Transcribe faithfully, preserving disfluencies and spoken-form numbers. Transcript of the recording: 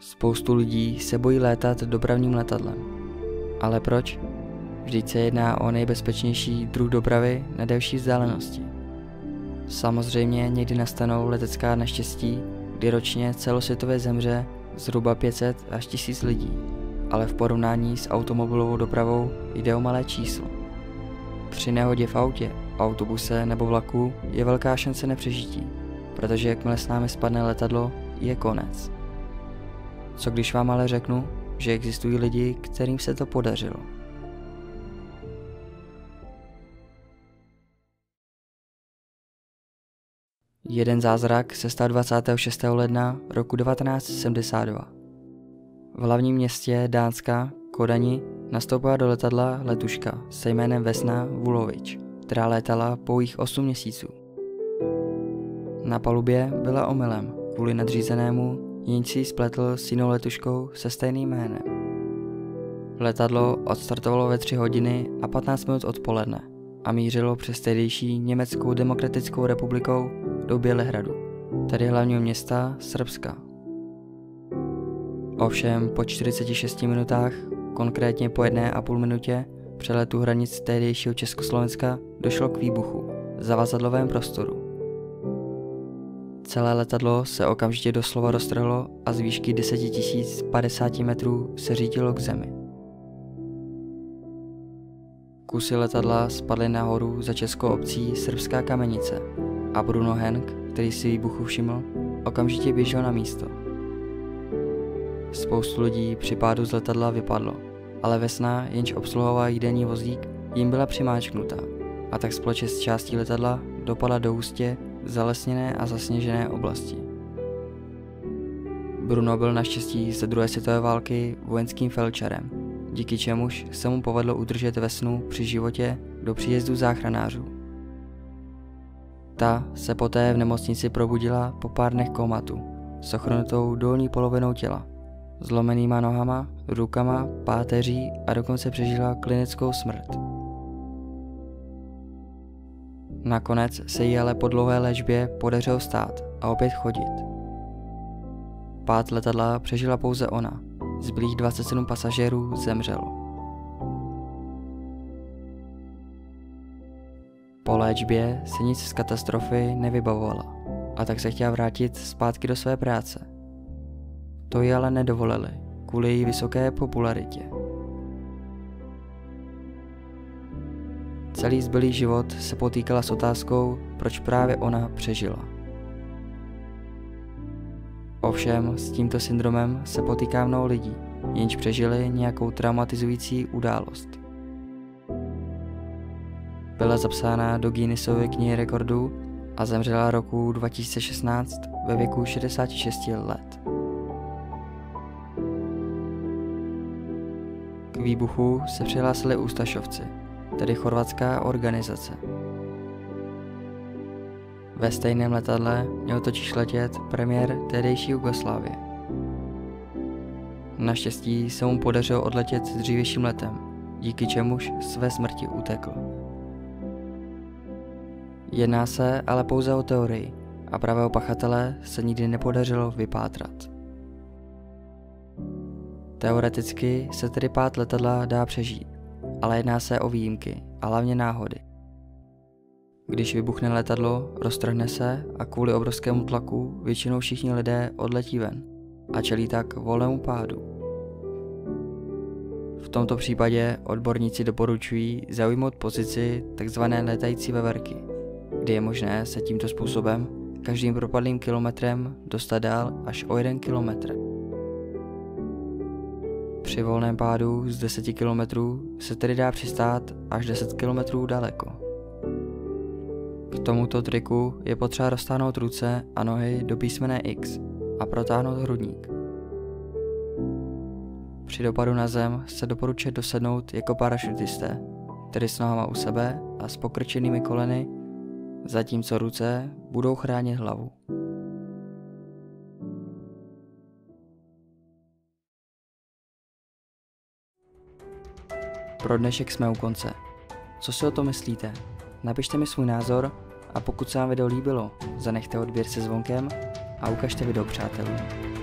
Spoustu lidí se bojí létat dopravním letadlem. Ale proč? Vždyť se jedná o nejbezpečnější druh dopravy na delší vzdálenosti. Samozřejmě někdy nastanou letecká neštěstí, kdy ročně celosvětově zemře zhruba pět set až tisíc lidí, ale v porovnání s automobilovou dopravou jde o malé číslo. Při nehodě v autě, autobuse nebo vlaku je velká šance nepřežití, protože jakmile s námi spadne letadlo, je konec. Co když vám ale řeknu, že existují lidi, kterým se to podařilo? Jeden zázrak se stal dvacátého šestého ledna roku devatenáct set sedmdesát dva. V hlavním městě Dánska, Kodani, nastoupila do letadla letuška se jménem Vesna Vulovič, která létala pouhých osm měsíců. Na palubě byla omylem kvůli nadřízenému, jenž si ji spletl s jinou letuškou se stejným jménem. Letadlo odstartovalo ve tři hodiny a patnáct minut odpoledne a mířilo přes tehdejší Německou demokratickou republikou do Bělehradu, tedy hlavního města Srbska. Ovšem po čtyřiceti šesti minutách, konkrétně po jedné a půl minutě přeletu hranic tehdejšího Československa, došlo k výbuchu v zavazadlovém prostoru. Celé letadlo se okamžitě doslova roztrhlo a z výšky deset tisíc padesát metrů se řítilo k zemi. Kusy letadla spadly nahoru za českou obcí Srbská Kamenice a Bruno Henk, který si výbuchu všiml, okamžitě běžel na místo. Spoustu lidí při pádu z letadla vypadlo, ale Vesna, jenž obsluhovala jídelní vozík, jim byla přimáčknutá a tak společně s částí letadla dopadla do hustě zalesněné a zasněžené oblasti. Bruno byl naštěstí ze druhé světové války vojenským felčarem, díky čemuž se mu povedlo udržet Vesnu při životě do příjezdu záchranářů. Ta se poté v nemocnici probudila po pár dnech komatu s ochrnutou dolní polovinou těla, zlomenýma nohama, rukama, páteří a dokonce přežila klinickou smrt. Nakonec se jí ale po dlouhé léčbě podařilo vstát a opět chodit. Pád letadla přežila pouze ona, zbylých dvacet sedm pasažérů zemřelo. Po léčbě se nic z katastrofy nevybavovala a tak se chtěla vrátit zpátky do své práce. To jí ale nedovolili kvůli její vysoké popularitě. Celý zbylý život se potýkala s otázkou, proč právě ona přežila. Ovšem s tímto syndromem se potýká mnoho lidí, jenž přežili nějakou traumatizující událost. Byla zapsána do Guinnessovy knihy rekordů a zemřela roku dva tisíce šestnáct ve věku šedesáti šesti let. K výbuchu se přihlásili Ustašovci, tedy chorvatská organizace. Ve stejném letadle měl totiž letět premiér tehdejší Jugoslávie. Naštěstí se mu podařilo odletět s dřívějším letem, díky čemuž své smrti utekl. Jedná se ale pouze o teorii a pravého pachatele se nikdy nepodařilo vypátrat. Teoreticky se tedy pád letadla dá přežít, ale jedná se o výjimky a hlavně náhody. Když vybuchne letadlo, roztrhne se a kvůli obrovskému tlaku většinou všichni lidé odletí ven a čelí tak volnému pádu. V tomto případě odborníci doporučují zaujmout pozici tzv. Létající veverky, kdy je možné se tímto způsobem každým propadlým kilometrem dostat dál až o jeden kilometr. Při volném pádu z deseti kilometrů se tedy dá přistát až deset kilometrů daleko. K tomuto triku je potřeba roztáhnout ruce a nohy do písmene X a protáhnout hrudník. Při dopadu na zem se doporučuje dosednout jako parašutisté, tedy s nohama u sebe a s pokrčenými koleny, zatímco ruce budou chránit hlavu. Pro dnešek jsme u konce. Co si o to myslíte? Napište mi svůj názor a pokud se vám video líbilo, zanechte odběr se zvonkem a ukažte video přátelům.